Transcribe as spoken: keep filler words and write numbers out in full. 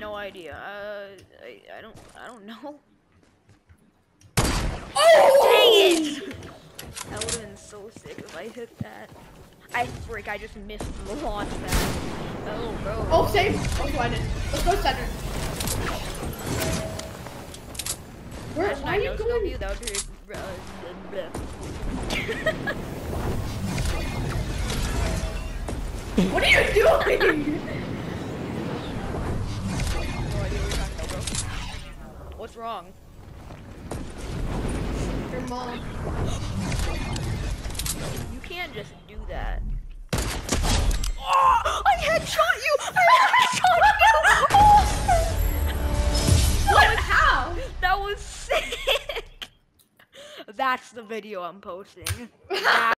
no idea. Uh, I, I don't, I don't know. Oh! Dang it! That would have been so sick if I hit that. I freak, I just missed the launch pad. Oh, bro. Oh, same. Oh, I did. Let's go center. Where, why are you going? You? That would be, uh, What are you doing? No idea what you're talking about, bro. What's wrong? Your mom. You can't just do that. Oh, I headshot you! I headshot you! Oh. What? How? That was sick! That's the video I'm posting.